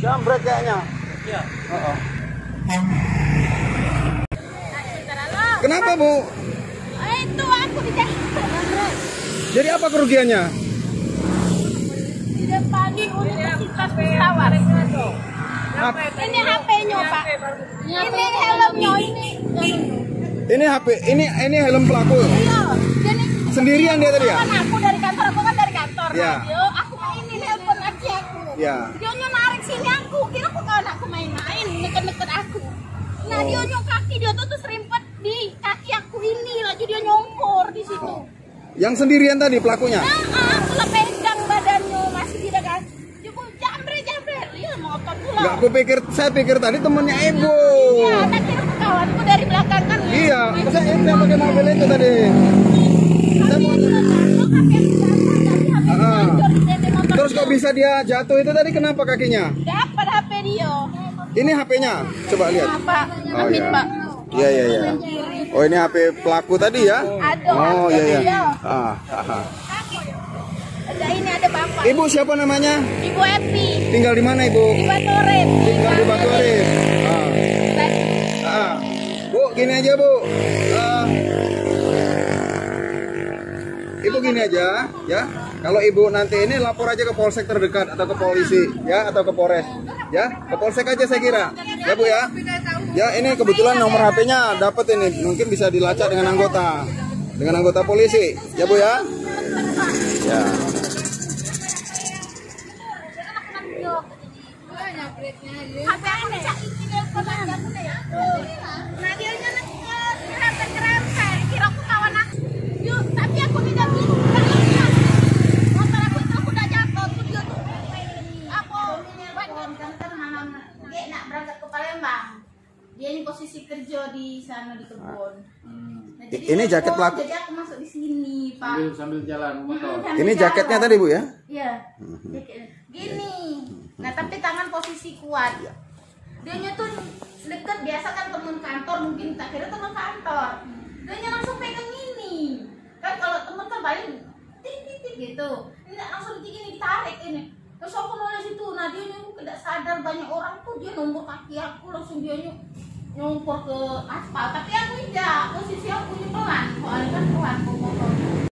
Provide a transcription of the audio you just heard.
Jambret kayaknya. Iya. Kenapa, Bu? Itu aku dijambret. Jadi apa kerugiannya? Di depan Universitas Pesawat. Ini HP-nya, Pak. Ini helmnya ini. Ini HP, ini helm pelaku. Iya. Jadi Sendirian dia tadi ya? kan aku dari kantor, aku kan dari kantor. Iya. Nah, dia, aku mainin handphone aja aku. Iya. Dia narik sini aku, kira aku kawan aku main-main, deket-deket aku. Nah, dia kaki dia tuh serimpet di kaki aku ini, lagi dia nyongkor di situ. Yang sendirian tadi pelakunya? Nah, aku lah pegang badannya masih tidak kan. Dia pun jambret. Iya, motor pula. Enggak, saya pikir tadi temennya Ibu. Iya, tak kira kawanku dari belakang kan. Iya, masa Ibu yang pakai mobil itu tadi? Saya mau... Terus kok bisa dia jatuh itu tadi, kenapa kakinya? Dapat HP dia. Ini HP-nya, coba lihat. Pak, amin, iya. Pak. Iya. Oh, ini HP pelaku tadi ya? Ada. Oh, iya. Iya. Aha. Ada ini ada Bapak. Ibu siapa namanya? Ibu Epi. Tinggal di mana, Ibu? Di Batoret. Tinggal di Batu Arif. Bu, gini aja, Bu. Ibu gini aja, ya. Kalau Ibu nanti ini lapor aja ke polsek terdekat atau ke polisi, ya, atau ke Polres, ya. Ke polsek aja saya kira, ya, Bu ya. Ya, ini kebetulan nomor HP-nya dapat ini, mungkin bisa dilacak dengan anggota polisi, ya, Bu ya. Ya. Nah, dia nyerempet, kira aku kawan aku. Yuk, tapi aku tidak bisa. Motor aku itu aku udah jatuh, tuh dia tuh. Aku dia nak berangkat ke Palembang. Dia ini posisi kerja di sana di kebun. Nah, Ini jaket pelaku. Jadi aku masuk di sini, Pak. Sambil jalan motor. Ini jaketnya tadi, Bu ya? Iya. Gini. Nah, tapi tangan posisi kuat. Dia tuh deket, biasa kan temen kantor, mungkin tak kira temen kantor. Dia langsung pegang ini. Kan kalau temen kan paling titik gitu. Ini langsung gini ditarik ini. Terus aku nulis itu, nah dia tidak sadar banyak orang tuh dia nombor kaki aku, langsung dia nyumpur ke aspal. Tapi aku tidak, posisi aku pelan, soalnya kan pelan motor.